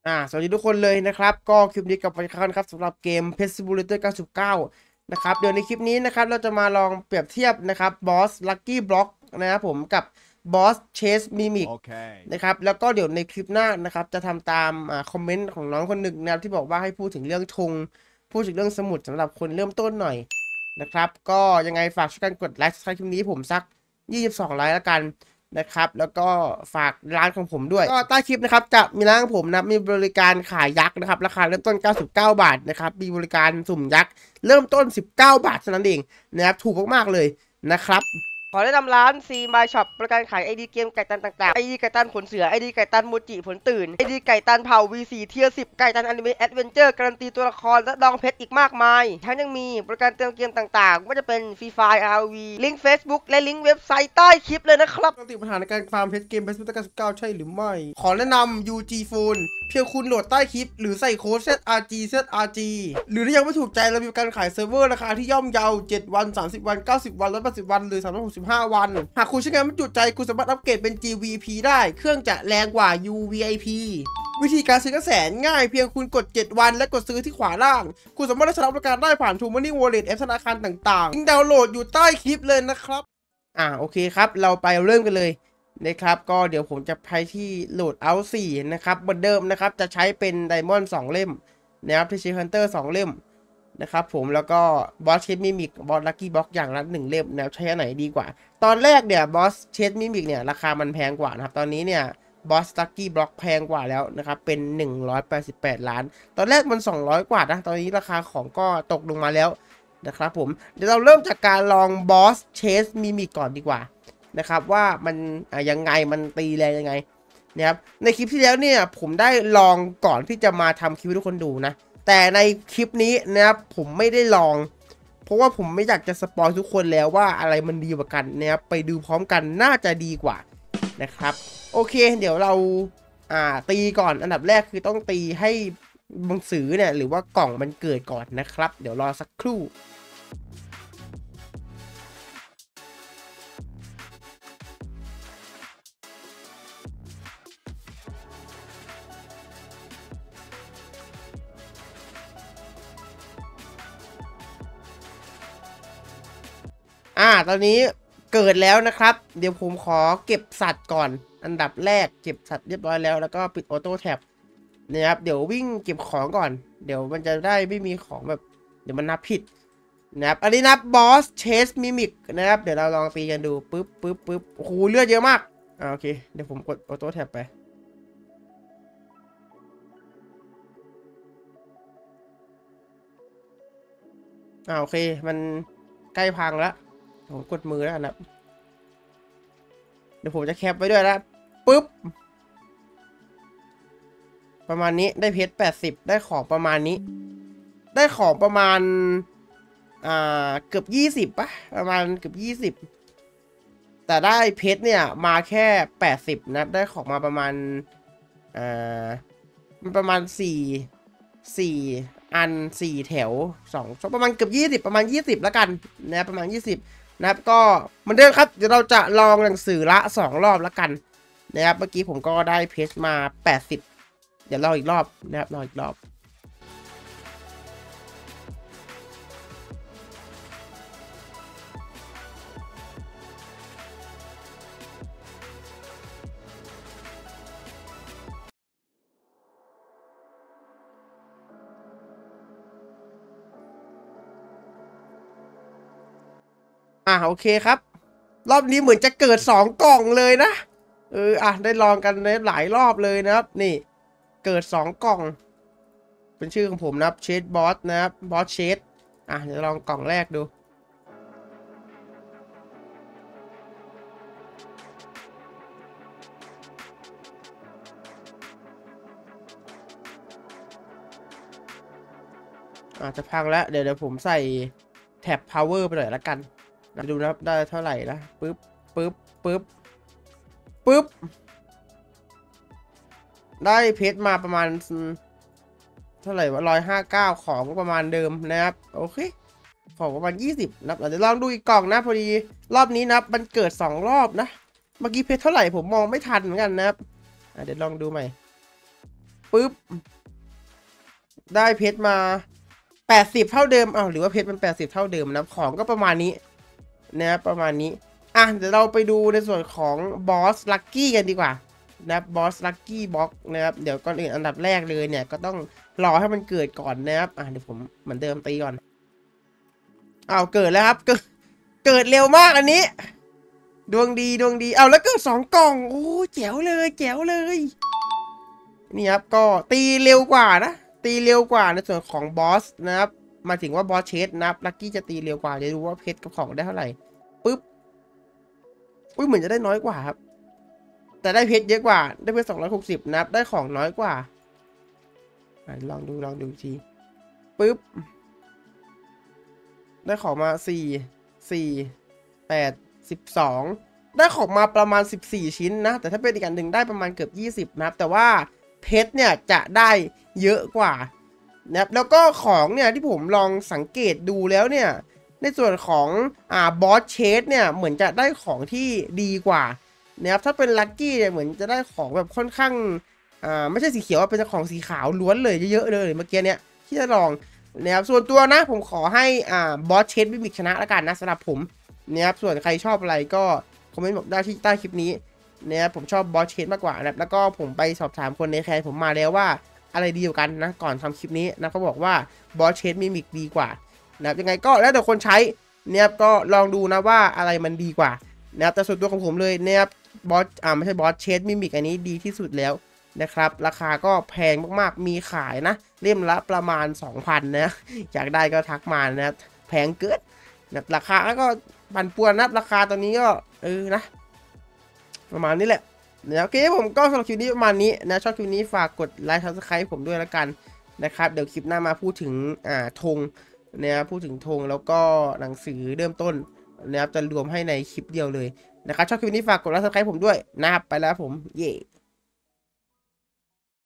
สวัสดีทุกคนเลยนะครับก็คลิปนี้กลับมาอีกครั้งครับสำหรับเกม Pet Simulator 99นะครับเดี๋ยวในคลิปนี้นะครับเราจะมาลองเปรียบเทียบนะครับบอส Lucky Block นะครับผมกับบอส Chase Mimic นะครับแล้วก็เดี๋ยวในคลิปหน้านะครับจะทำตามคอมเมนต์ของน้องคนหนึ่งนะครับที่บอกว่าให้พูดถึงเรื่องธงพูดถึงเรื่องสมุดสำหรับคนเริ่มต้นหน่อยนะครับก็ยังไงฝากช่วยกันกดไลค์คลิปนี้ผมสัก22 ไลค์แล้วกันนะครับแล้วก็ฝากร้านของผมด้วยก็ใต้คลิปนะครับจะมีร้านของผมนะมีบริการขายยักษ์นะครับราคาเริ่มต้น99 บาทนะครับมีบริการสุ่มยักษ์เริ่มต้น19 บาทเท่านั้นเองนะครับถูกมากๆเลยนะครับขอแนะนำร้าน C My Shop บริการขาย ID เกมไก่ตันต่างๆ ID ไก่ตันขนเสือ ID ไก่ตันโมจิผลตื่น ID ไก่ตันเผ่า V4 เทียร์10ไก่ตันอนิเมะแอดเวนเจอร์การันตีตัวละครและดองเพชรอีกมากมายทั้งยังมีบริการเติมเกมต่างๆไม่ว่าจะเป็น Free Fire ROV ลิงก์ Facebook และลิงก์เว็บไซต์ใต้คลิปเลยนะครับปกติปัญหาในการฟาร์มเพชรเกม Pet Simulator 99ใช่หรือไม่ขอแนะนำ UG Phone เพียงคุณโหลดใต้คลิปหรือใส่โค้ด ZRG หรือถ้ายังไม่ถูกใจเรามีการขายเซิร์ฟเวอร์ราคาที่ย่อมเยา7 วัน30 วัน90 วัน180 วันหรือ365 วันหากคุณใช้งานไม่จุใจคุณสามารถอัปเกรดเป็น GVP ได้เครื่องจะแรงกว่า UVIP วิธีการซื้อก็แสนง่ายเพียงคุณกด7 วันและกดซื้อที่ขวาล่างคุณสามารถใช้บริการได้ผ่าน True Money Wallet แอปธนาคารต่างๆลิงก์ดาวน์โหลดอยู่ใต้คลิปเลยนะครับโอเคครับเราไปเริ่มกันเลยนะครับก็เดี๋ยวผมจะไปที่โหลดเอาท์4นะครับเหมือนเดิมนะครับจะใช้เป็นไดมอนด์2เล่มนะครับที่เชฟฮันเตอร์2เล่มนะครับผมแล้วก็บอสเชสมิมิกบอสลัคกี้บ็อกอย่างละ1เล่มนะครับใช้อันไหนดีกว่าตอนแรกเนี่ยบอสเชสมิมิกเนี่ยราคามันแพงกว่านะครับตอนนี้เนี่ยบอสลัคกี้บ็อกแพงกว่าแล้วนะครับเป็น188 ล้านตอนแรกมัน200 กว่านะตอนนี้ราคาของก็ตกลงมาแล้วนะครับผมเดี๋ยวเราเริ่มจากการลองบอสเชสมิมิกก่อนดีกว่านะครับว่ามันยังไงมันตีแรงยังไงนะครับในคลิปที่แล้วเนี่ยผมได้ลองก่อนที่จะมาทำคลิปให้ทุกคนดูนะแต่ในคลิปนี้นะครับผมไม่ได้ลองเพราะว่าผมไม่อยากจะสปอยทุกคนแล้วว่าอะไรมันดีกว่ากันนะครับไปดูพร้อมกันน่าจะดีกว่านะครับโอเคเดี๋ยวเราตีก่อนอันดับแรกคือต้องตีให้หนังสือเนี่ยหรือว่ากล่องมันเกิดก่อนนะครับเดี๋ยวรอสักครู่ตอนนี้เกิดแล้วนะครับเดี๋ยวผมขอเก็บสัตว์ก่อนอันดับแรกเก็บสัตว์เรียบร้อยแล้วก็ปิดออโต้แท็บนะครับเดี๋ยววิ่งเก็บของก่อนเดี๋ยวมันจะได้ไม่มีของแบบเดี๋ยวมันนับผิดนะครับอันนี้นับบอสเชสมิมิกนะครับเดี๋ยวเราลองตีกันดูปึ๊บโอ้โหเลือดเยอะมากโอเคเดี๋ยวผมกดออโต้แท็บไปโอเคมันใกล้พังแล้วผมกดมือแล้วนะเดี๋ยวผมจะแคปไว้ด้วยนะปึ๊บประมาณนี้ได้เพชร80ได้ของประมาณนี้ได้ของประมาณเกือบ20ป่ะประมาณเกือบ20แต่ได้เพชรเนี่ยมาแค่80นะได้ของมาประมาณมันประมาณ4อัน4แถว2ประมาณเกือบ20ประมาณ20แล้วกันนะประมาณ20นะครับก็เหมือนเดิมครับเดี๋ยวเราจะลองหนังสือละ2รอบแล้วกันนะครับเมื่อกี้ผมก็ได้เพชรมา80เดี๋ยวรออีกรอบนะครับรออีกรอบโอเคครับรอบนี้เหมือนจะเกิด2กล่องเลยนะได้ลองกันในหลายรอบเลยนะครับนี่เกิด2กล่องเป็นชื่อของผมนะครับเชสบอสนะครับบอสเชสเดี๋ยวลองกล่องแรกดูจะพังแล้วเดี๋ยวผมใส่แท็บ power ไปเลยละกันดูนะครับได้เท่าไหร่นะปึ๊บได้เพชรมาประมาณเท่าไหร่วะ159ของประมาณเดิมนะครับโอเคของประมาณ20นะเดี๋ยวลองดูอีกกล่องนะพอดีรอบนี้นะมันเกิด2รอบนะเมื่อกี้เพชรเท่าไหร่ผมมองไม่ทันเหมือนกันนะครับเดี๋ยวลองดูใหม่ปุ๊บได้เพชรมา80เท่าเดิมหรือว่าเพชรมัน80เท่าเดิมนะของก็ประมาณนี้นะประมาณนี้เดี๋ยวเราไปดูในส่วนของบอสลัคกี้กันดีกว่านะบอสลัคกี้บล็อกนะครับเดี๋ยวก่อนอื่นอันดับแรกเลยเนี่ยก็ต้องรอให้มันเกิดก่อนนะครับเดี๋ยวผมเหมือนเดิมตีก่อนเกิดแล้วครับเกิดเร็วมากอันนี้ดวงดีแล้วเกิด2 กล่องโอ้แจ๋วเลยนี่ครับก็ตีเร็วกว่านะตีเร็วกว่าในส่วนของบอสนะครับมาถึงว่าบอสเชสนะครับลัคกี้จะตีเร็วกว่าจะดูว่าเพชรกับของได้เท่าไหร่ปุ๊บเหมือนจะได้น้อยกว่าครับแต่ได้เพชรเยอะกว่าได้เพชร260นะครับได้ของน้อยกว่าลองดูทีปุ๊บได้ของมา12ได้ของมาประมาณ14ชิ้นนะแต่ถ้าเป็นอีกอันหนึ่งได้ประมาณเกือบ20นะครับแต่ว่าเพชรเนี่ยจะได้เยอะกว่านะครับแล้วก็ของเนี่ยที่ผมลองสังเกตดูแล้วเนี่ยในส่วนของบอสเชสเนี่ยเหมือนจะได้ของที่ดีกว่านะครับถ้าเป็นลัคกี้เนี่ยเหมือนจะได้ของแบบค่อนข้างไม่ใช่สีเขียวเป็นของสีขาวล้วนเลยเยอะๆเลยเมื่อกี้เนี่ยที่จะลองนะครับส่วนตัวนะผมขอให้บอสเชสมิมิกชนะแล้วกันนะสำหรับผมนะครับส่วนใครชอบอะไรก็คอมเมนต์บอกได้ที่ใต้คลิปนี้นะครับผมชอบบอสเชสมากกว่านะแล้วก็ผมไปสอบถามคนในแคร์ผมมาแล้วว่าอะไรดีกว่ากันนะก่อนทำคลิปนี้นะเขาบอกว่าบอสเชสมิมิกดีกว่านะครับยังไงก็แล้วแต่คนใช้เนี่ยก็ลองดูนะว่าอะไรมันดีกว่านะครับแต่ส่วนตัวของผมเลยเนี่ยบอสไม่ใช่บอสเชสมิมิกอันนี้ดีที่สุดแล้วนะครับราคาก็แพงมากๆมีขายนะเล่มละประมาณ 2,000 นะอยากได้ก็ทักมานะแพงเกินนะราคาก็ปั่นป่วนนะราคาตอนนี้ก็นะประมาณนี้แหละโอเคผมก็สำหรับคลิปนี้ประมาณนี้นะชอบคลิปนี้ฝากกดไลค์ Subscribe ผมด้วยแล้วกันนะครับเดี๋ยวคลิปหน้ามาพูดถึงธงนะครับพูดถึงธงแล้วก็หนังสือเริ่มต้นนะครับจะรวมให้ในคลิปเดียวเลยนะครับชอบคลิปนี้ฝากกดไลค์ Subscribe ผมด้วยนะครับไปแล้วผมเย่